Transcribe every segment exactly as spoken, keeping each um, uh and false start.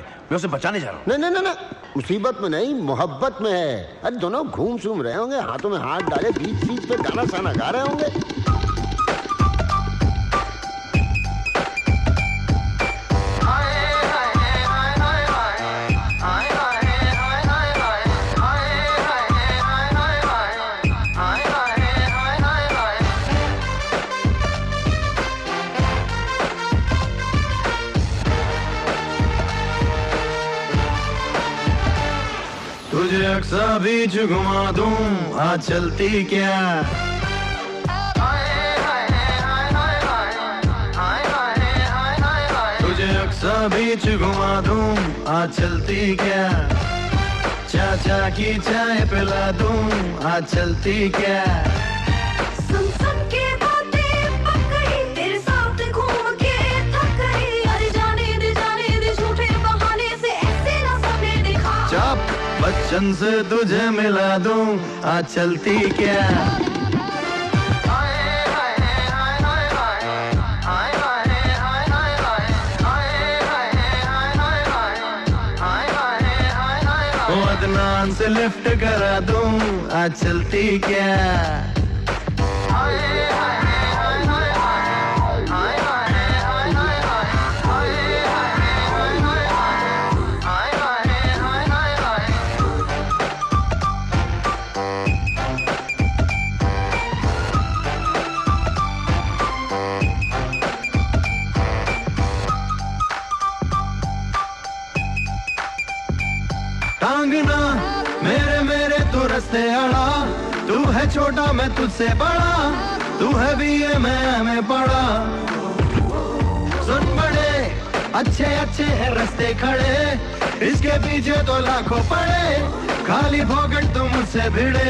मैं उसे बचाने जा रहा हूँ। नहीं नहीं नहीं, मुसीबत में नहीं, मोहब्बत में है। अरे दोनों घूम सूम रहे होंगे, हाथों में हाथ डाले, बीच बीच पे गाना साना गा रहे होंगे। तुझे अक्सा बीच घुमा दूं, आज चलती क्या? तुझे अक्सा बीच घुमा दूं, आज चलती क्या? चाचा की चाय पिला दूं, आज चलती क्या? सुन सुन के बातें पक गई, तेरे साथ घूम के थक गई। अरे जाने दे जाने दे, झूठे बहाने से ऐसे ना सबने देखा। चुप, बच्चन से तुझे मिला दूं, आज चलती क्या? ओ अदनान से लिफ्ट करा दूं, आज चलती क्या? टांगना मेरे मेरे तू रस्ते अड़ा, तू है छोटा मैं तुझसे बड़ा, तू है भी ये मैं में पड़ा। सुन बड़े अच्छे अच्छे हैं रस्ते खड़े, इसके पीछे तो लाखों पड़े, खाली फोकट तो मुझसे भिड़े।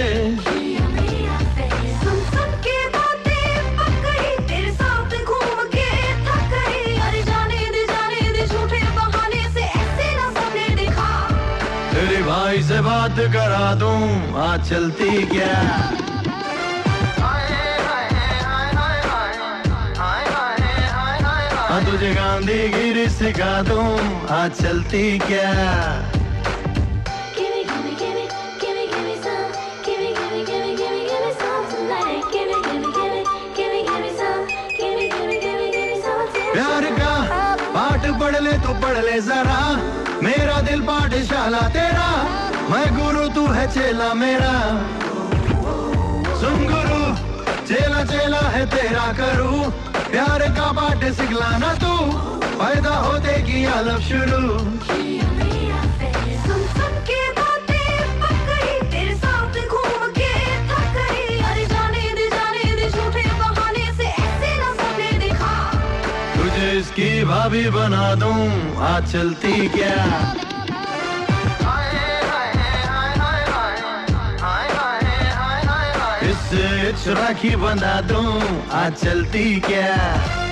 सुन सुन के बातें पक गई, तेरे साथ घूम के थक गई। अरे जाने दे जाने दे, झूठे बहाने से ऐसे ना सबने देखा। तेरे भाई से बात करा दूं, आज चलती क्या? हाँ तुझे गांधीगिरी सिखा दूं, आज चलती क्या? Gimme, gimme, gimme, gimme, gimme some. Gimme, gimme, gimme, gimme, gimme some tonight. Gimme, gimme, gimme, gimme, gimme some. Gimme, gimme, gimme, gimme some tonight. प्यार का पाठ पढ़ ले तो पढ़ ले जरा, मेरा दिल पाठशाला तेरा, मैं गुरु तू है चेला मेरा। सुन गुरु चेला चेला है तेरा करूं, प्यार का पाठ सिखलाना तू, पैदा होते की आलम शुरू। सुन सुन के बातें पक गई, तेरे साथ घूम के थक गई। अरे जाने दे जाने दे, झूठे बहाने से ऐसे ना सबने देखा। तुझे इसकी भाभी बना दूं, आज चलती क्या? इससे राखी बना दूं, आज चलती क्या?